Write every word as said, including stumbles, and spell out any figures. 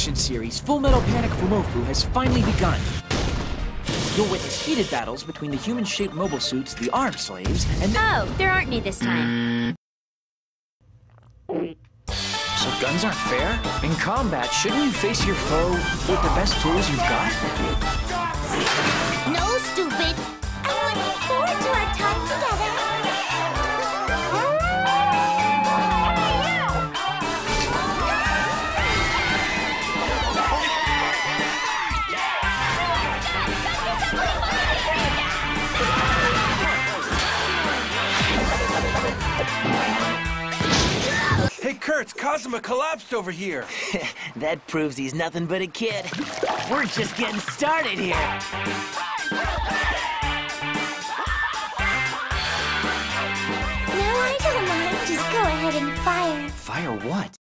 action series, Full Metal Panic Fumoffu, has finally begun. You'll witness heated battles between the human-shaped mobile suits, the armed slaves, and the... Oh, there aren't any this time. So guns aren't fair? In combat, shouldn't you face your foe with the best tools you've got? No, stupid! I'm looking forward to our time together. Hey, Kurt, Kazuma collapsed over here. That proves he's nothing but a kid. We're just getting started here. No, I don't mind. Just go ahead and fire. Fire what?